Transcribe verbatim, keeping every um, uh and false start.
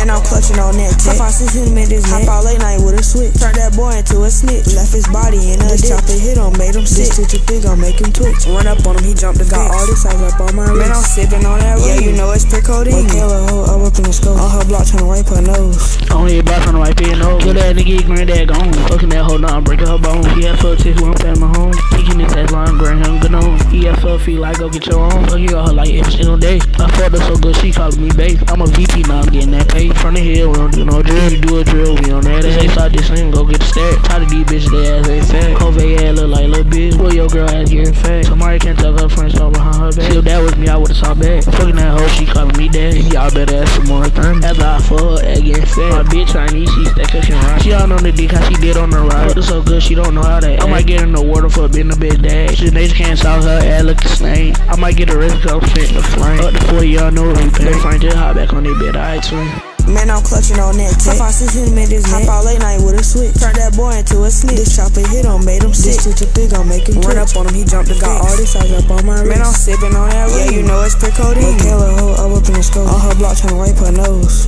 Man, I'm clutching on that tech. I six him in his neck. Hop out late night with a switch. Turned that boy into a snitch. Left his body in a ditch. Chopper hit him, made him sick. This too too big, gon' make him twitch. Run up on him, he jumped the fence. Got all this ice up on my wrist. Man, I'm sipping on that ring. Yeah, you know it's pre-codeine. Kayla hoe up in the scope. On her block tryna wipe her nose. Only a block tryna wipe her nose. Kill that nigga, granddad gone. Fucking that hoe down, breaking her bones. He had fuck six when I'm at my home. Kicking his ass line, grand him good on. He had fuck feet like go get your own. Fucking got her like every single day. I fucked her so good, she calling me babe. I'm a V P now, I'm getting that pay. From the hill, we don't do no drill. You do a drill, we on that. They start this thing, go get the stack. Tired of these bitches, they ass ain't fat. Covey ass look like little bitch. Well, your girl ass getting fat. Somebody can't tell her friends all behind her back. See if that was me, I would've saw back. Fucking that hoe, she calling me daddy. Y'all better ask for more time. After I fuck her, ass getting fat. My bitch Chinese, she stack cooking right. She all on the dick, how she did on the ride. Fucked her so good, she don't know how to act. I might get in the water for being a bitch dad. She they can't solve her ass look the same. I might get a risk, I'm fit the flame. Up to forty, y'all know we pay. Lilfrank just hop back on that bed, I swing. Man, I'm clutching on that tech. I six him in his neck. Hop out late night with a switch. Turned that boy into a snitch. This chopper hit him, made him sick. This too too big, gon' make him twitch. Run up on him, he jumped the fence. Got all this ice up on my wrist. Man, I'm sipping on that ring. Yeah, you know it's pre-codeine. Kayla hoe up in the scope. On her block tryna wipe her nose.